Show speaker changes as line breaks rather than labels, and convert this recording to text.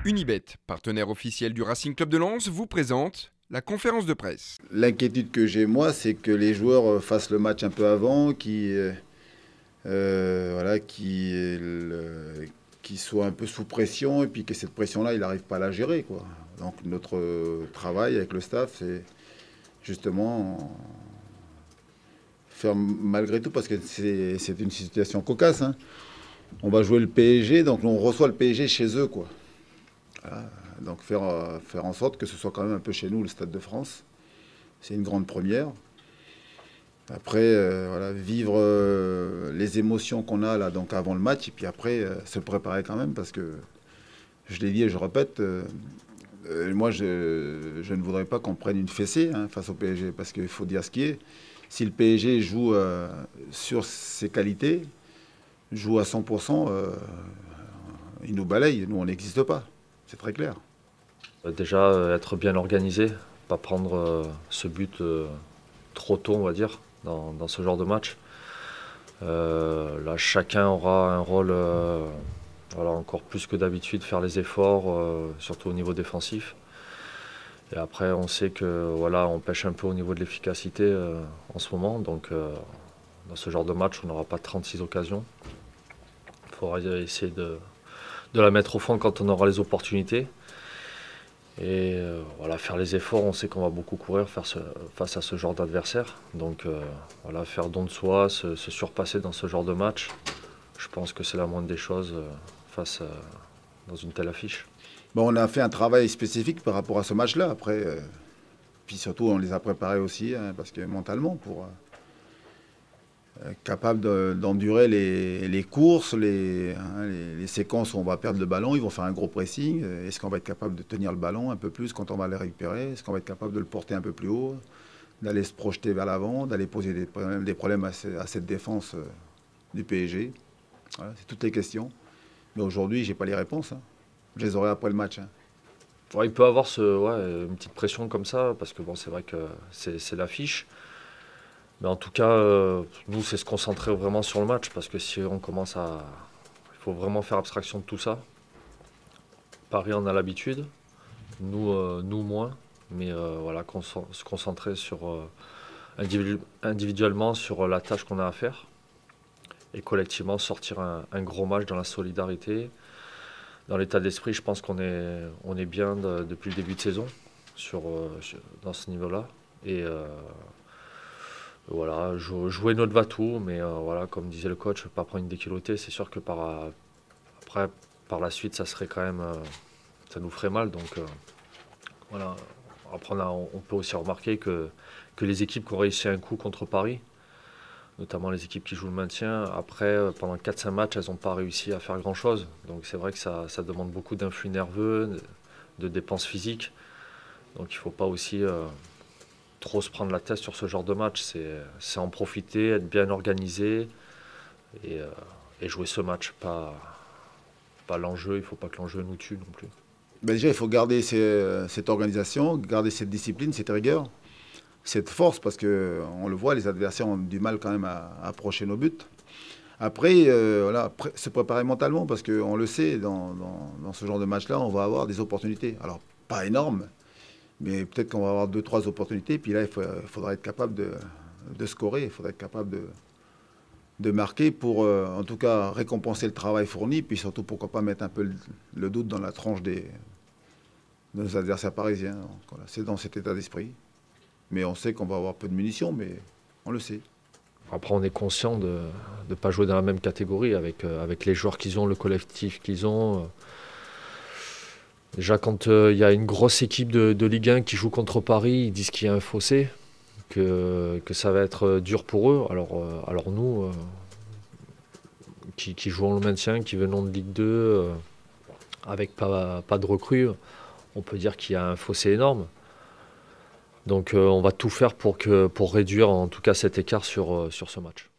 Unibet, partenaire officiel du Racing Club de Lens, vous présente la conférence de presse.
L'inquiétude que j'ai moi, c'est que les joueurs fassent le match un peu avant, qui soient un peu sous pression et puis que cette pression-là, il n'arrive pas à la gérer, quoi. Donc notre travail avec le staff, c'est justement faire malgré tout, parce que c'est une situation cocasse, hein. On va jouer le PSG, donc on reçoit le PSG chez eux, quoi. Voilà. Donc faire en sorte que ce soit quand même un peu chez nous, le Stade de France. C'est une grande première. Après, vivre les émotions qu'on a là, donc avant le match, et puis après, se préparer quand même, parce que, je l'ai dit et je répète, moi, je ne voudrais pas qu'on prenne une fessée, hein, face au PSG, parce qu'il faut dire ce qui est. Si le PSG joue sur ses qualités, joue à 100%, il nous balaye. Nous, on n'existe pas. C'est très clair.
Déjà, être bien organisé, pas prendre ce but trop tôt, on va dire, dans ce genre de match. Là, chacun aura un rôle, encore plus que d'habitude, faire les efforts, surtout au niveau défensif. Et après, on sait que on pêche un peu au niveau de l'efficacité en ce moment. Donc, dans ce genre de match, on n'aura pas 36 occasions. Il faudra essayer de la mettre au fond quand on aura les opportunités. Et faire les efforts, on sait qu'on va beaucoup courir face à ce genre d'adversaire. Donc faire don de soi, se surpasser dans ce genre de match, je pense que c'est la moindre des choses dans une telle affiche.
Bon, on a fait un travail spécifique par rapport à ce match-là. Après, puis surtout, on les a préparés aussi, hein, parce que mentalement, pour capable d'endurer les courses, les séquences où on va perdre le ballon, ils vont faire un gros pressing. Est-ce qu'on va être capable de tenir le ballon un peu plus quand on va le récupérer? Est-ce qu'on va être capable de le porter un peu plus haut, d'aller se projeter vers l'avant, d'aller poser des problèmes à cette défense du PSG? Voilà, c'est toutes les questions. Mais aujourd'hui, je n'ai pas les réponses, hein. Je les aurai après le match, hein.
Il peut avoir une petite pression comme ça, parce que c'est vrai que c'est l'affiche. Mais en tout cas, nous, c'est se concentrer vraiment sur le match, parce que si on commence il faut vraiment faire abstraction de tout ça. Paris en a l'habitude, nous moins, mais se concentrer individuellement sur la tâche qu'on a à faire, et collectivement sortir un gros match dans la solidarité. Dans l'état d'esprit, je pense qu'on est bien depuis le début de saison dans ce niveau-là. Et jouer notre va-tout, mais comme disait le coach, pas prendre une déculottée. C'est sûr que par la suite, ça serait quand même, ça nous ferait mal. Donc Après, on peut aussi remarquer que les équipes qui ont réussi un coup contre Paris, notamment les équipes qui jouent le maintien, après, pendant 4-5 matchs, elles n'ont pas réussi à faire grand-chose. Donc c'est vrai que ça demande beaucoup d'influx nerveux, de dépenses physiques. Donc il ne faut pas aussi trop se prendre la tête sur ce genre de match. C'est en profiter, être bien organisé et jouer ce match, pas l'enjeu. Il ne faut pas que l'enjeu nous tue non plus.
Ben déjà, il faut garder cette organisation, garder cette discipline, cette rigueur, cette force, parce qu'on le voit, les adversaires ont du mal quand même à approcher nos buts. Après, se préparer mentalement, parce qu'on le sait, dans ce genre de match-là, on va avoir des opportunités. Alors, pas énormes, mais peut-être qu'on va avoir 2-3 opportunités. Puis là, il faudra être capable de scorer, il faudra être capable de marquer pour, en tout cas, récompenser le travail fourni, puis surtout, pourquoi pas mettre un peu le doute dans la tranche de nos adversaires parisiens. Donc, voilà, c'est dans cet état d'esprit. Mais on sait qu'on va avoir peu de munitions, mais on le sait.
Après, on est conscient de ne pas jouer dans la même catégorie avec les joueurs qu'ils ont, le collectif qu'ils ont. Déjà, quand il y a une grosse équipe de Ligue 1 qui joue contre Paris, ils disent qu'il y a un fossé, que ça va être dur pour eux. Alors nous, qui jouons le maintien, qui venons de Ligue 2, avec pas de recrues, on peut dire qu'il y a un fossé énorme. Donc on va tout faire pour réduire en tout cas cet écart sur ce match.